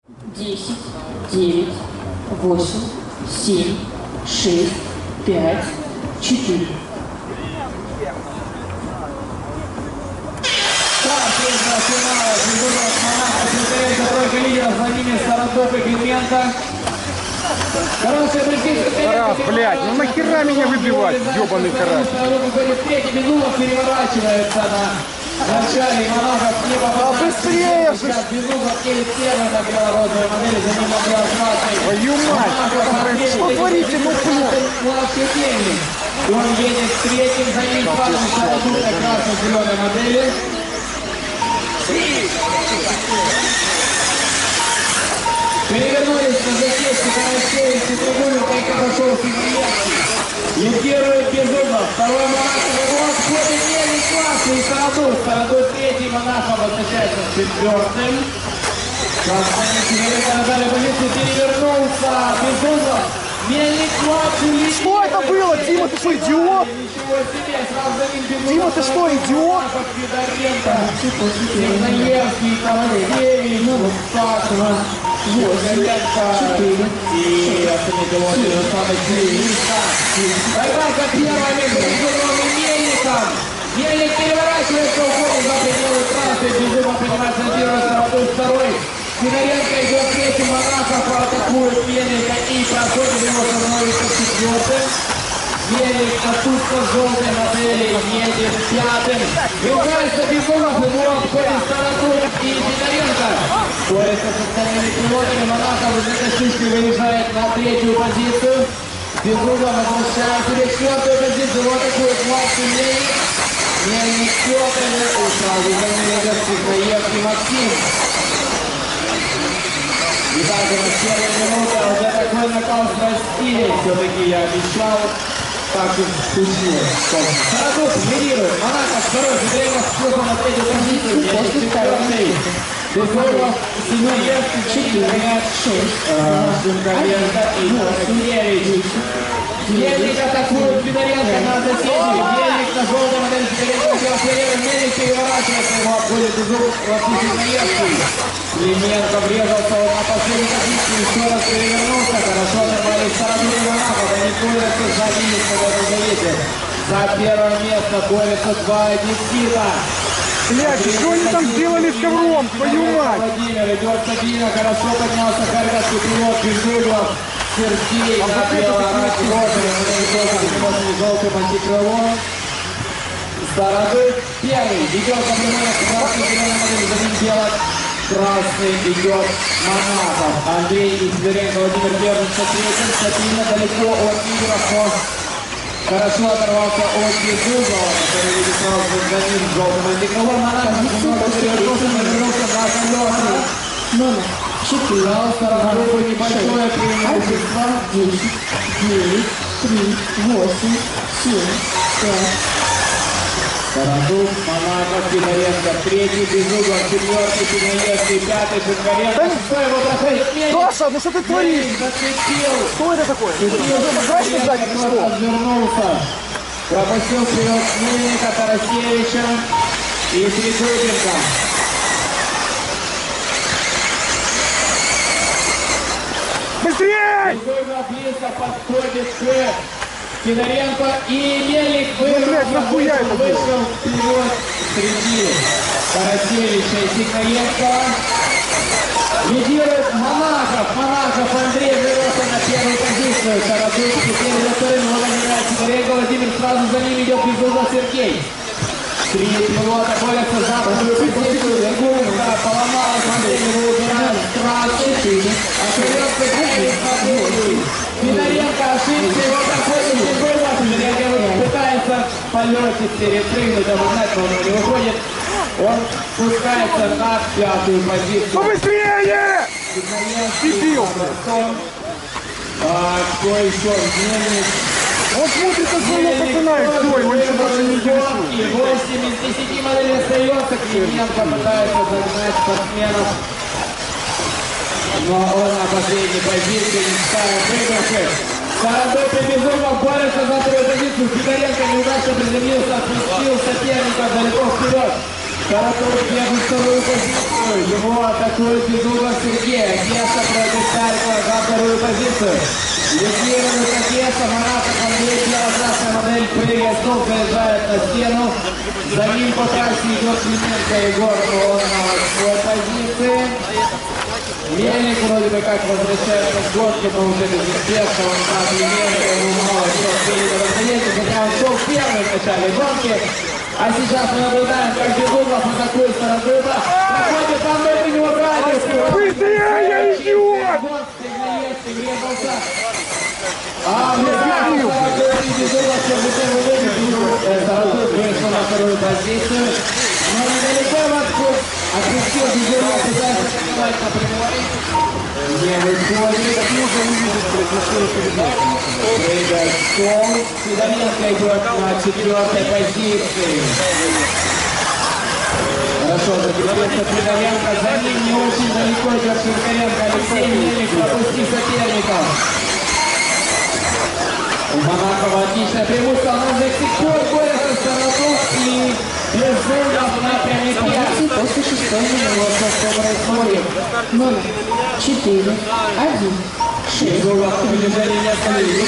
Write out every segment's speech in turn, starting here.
10, 9, 8, 7, 6, 5, 4. Тройка лидеров Владимир Стародуб и Клименко. Тарас, блядь, ну нахера меня выбивать, ёбаный карась. Третий Безумов переворачивается на начале. Монахов не попадает. А быстрее же! Безумов едет первый на белорусской модели, за ним Андреас Мартин. Твою мать, что творите, ну блядь? Он едет третьим, за ним Павел Стародуб на красно-зеленой модели. Перевернулись на засечке Карасевич и трибуну, как пошел Сибирецкий. Лидирует Безумов. Второй Монахов. Его отходит Мельник классный и Стародуб. Стародуб третий, Монахов возвращается четвертым. Красный позицию перевернулся. Безумов. Мельник младший. Что это было? Дима, ты что, идиот? Ничего себе. Сразу за ним Безумов. Дима, ты что, идиот? Сигнаевский, Тарасевич, Сакман. 8, 4, 6, 7, 8. Борьба первая между Безумовым и Мельником. Мельник переворачивается, уходит за пределы трассы. Безумов поднимается на первый, Стародуб второй. Сидоренко идет третьим, Монахов атакует Мельника и проходит его, становится четвертым. Мельник тут по желтой модели едет пятым. Выиграется Безумов, его обходит Стародуб и Сидоренко. Борется с остальными пилотами. Монахов из этой штучки выезжает на третью позицию. Безумов возвращает себе четвертую позицию. Вот такой младший Мельник. Мельник пятый. И сразу за ним идет Сигнаевский Максим. Итак, у нас первая минута. Уже такой нокаут в стиле. Все-таки я обещал. Так и случилось. Стародуб лидирует. Монахов второй. Сидоренко спуск на третью позицию. Мельник четвертый. Безумов, Сигнаевский, 4, 6, Шимковенко и Суневич. Мельник атакует Федоренко на засечке. Мельник на желтой модели Федоренко сделал первый. Мельник переворачивается, его обходит Безумов, Сигнаевский. Клименко врезался на последней позиции, еще раз перевернулся. Хорошо нормально Стародуб и Монахов. Они борются за место в этом завете. За первое место борются два Никита. Блядь, что они там сделали с ковром, твою мать? Владимир идет Сабина, хорошо поднялся харьковский пилот Безумов. Сергей на бело-розовом, желтым антикрылом. Стародуб первый, ведет Каблинов, красный-зеленый модель, за ним бело-красный идет Монахов. Андрей и Сидоренко, Владимир держится третьим, Сабина далеко от лидеров. Хорошо оторвался от Безумова, который видит сразу за ним желтым антикрылом. Монахов немного перевернулся на колеса. Номер 4, Дал Стародубу небольшое преимущество. 10, 9, 3, 8, 7, 5. Стародуб, Монахов, Федоренко, третий, Безумов, четвертый, Сигнаевский, пятый, Шимковенко. Что его проходит? Саша, ну что ты творишь? Зацепил. Что это такое? Красный сзади, ты что? Развернулся. Пропустил вперед Мельника, Тарасевича и Тридубенко. Быстрее! Безумов близко подходит к Федоренко и Мельник блядь, нахуя это было? вышел вперед среди Тарасевича и Сигнаевского. Лидирует Монахов. Монахов Андрей вырвался на первую позицию. Стародуб теперь за вторым его набирает Сидоренко. Владимир сразу за ним идет Безумов Сергей. Три пилота борются за вторую позицию. Гумка поломалась. Андрей его убирает с трассы. Остается 9 победителей. Федоренко ошибся, его проходит Безумов. Федоренко пытается в полете перепрыгнуть, обогнать, но он не выходит. Он спускается на пятую позицию. Побыстрее! Дебил! Кто еще? Мельник. Он смотрит на своего пацана и все, его еще даже не интересует. И 8 из 10 моделей остается. Клименко пытается загнать спортсменов. Но он на последней позиции не ставит выигрыши. Стародуб и Безумов борются за вторую позицию. Федоренко неудачно приземлился, отпустил соперника далеко вперед. Саратов держит вторую позицию. Его атакует Безуглов Сергей. Кеса против Старикова за вторую позицию. Ликвидирует Кеса. Маратов Андрей. Белокрасная модель прыгает. Стол заезжает на стену. За ним по трассе идет Клименко Егор. Он на 8-й позиции. Мельник вроде бы как возвращается к гонке, но уже без успеха. Он на Клименко. Ему мало чего впереди разгонется. Хотя он шел первый в начале гонки. А сейчас мы наблюдаем, как Безуглов атакует Стародуба. Проходит там внутреннего радиуса. Быстрее, идиот! А Безуглов все выиграл. Стародуб вышел на вторую позицию. Но недалеко отпустил Безуглов, пытается атаковать на прямой. Не выходит. Прыгает стол. Сидоренко идет на 4-й позиции. Хорошо, закрепился Сидоренко. За ним не очень далеко идет Шинкаренко. Алексей Мельник, пропусти соперников. У Монакова отличное преимущество. Он до сих пор борется с Саратовским. Безуглов на прямике. После 6-й минуты номер 4, 1, 6, Безуглов в движении не остановил.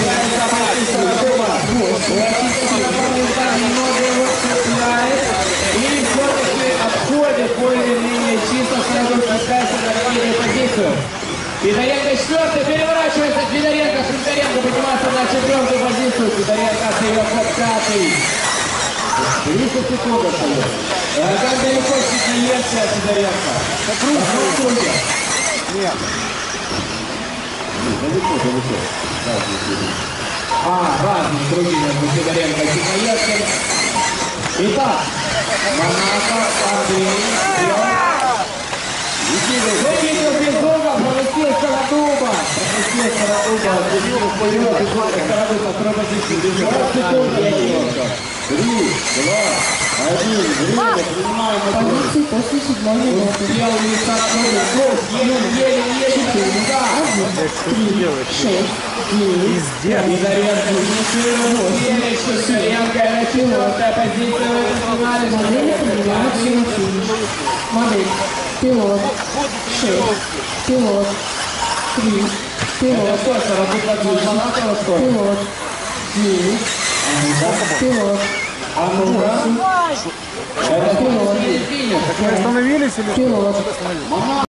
Немного его цепляет. И все-таки обходит более-менее чисто сразу спускается на третью позицию. Федоренко 4-й, переворачивается Федоренко, Шинкаренко поднимается на 4-ю позицию. Федоренко остается 5-й. 30 секунд остается. Как далеко сидиется Федоренко? Нет. Далеко. Разные круги между Федоренко и Сидоевским. Итак, Монаков, Андрей, Выкинул Безуглов, пропустил Стародуба. Безуглов вперед, Стародуб на второй позиции. Безуглов 3, 2, 1, время, принимаем позиции после 7-й минуты. Сделал не Стародуб, еле-еле, 4, 1, 3, 6, 9, Федоренко финиширует, Шинкаренко на 4-й позиции в этом финале. модель принимается на финиш. Модель. Пилот. 6. Пилот. 3. Пилот. Что, Стародуб от Монакова, что ли? Пилот. 9. Пилот. А ну-ка. 8. Это финиш. Остановились или что? Пилот.